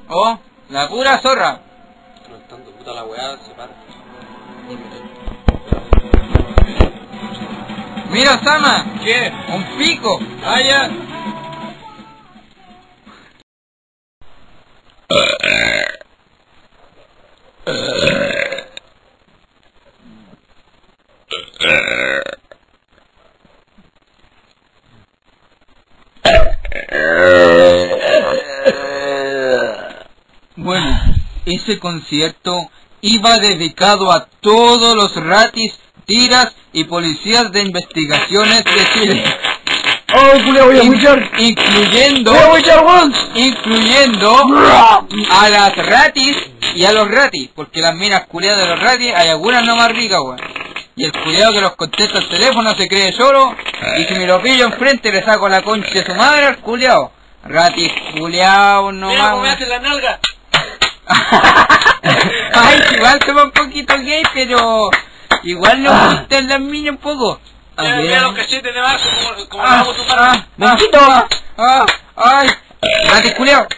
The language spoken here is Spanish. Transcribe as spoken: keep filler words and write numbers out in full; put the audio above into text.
Oh, la pura zorra. No tanto puta la weá, se para. Mira, Osama. ¿Qué? Un pico. Ah, ya. Bueno, ese concierto iba dedicado a todos los ratis, tiras y policías de investigaciones de Chile. ¡Oh, culia, voy a In- muchar! incluyendo, ¡Voy a muchar, weón! incluyendo a las ratis y a los ratis, porque las minas culiadas de los ratis hay algunas no más ricas, weón. Y el culiado que los contesta al teléfono se cree solo, y si me lo pillo enfrente le saco la concha de su madre al culiado. Ratis culiados no Mira más. cómo me weón. hace la nalga. Ay, igual se va un poquito gay, pero igual le gustan las minas un poco. A Mira, ver. mira los cachetes de Marco, como, como Ah, vamos a tomar. ah, ¡Monquito! ah, ah, ay, ratis culiao.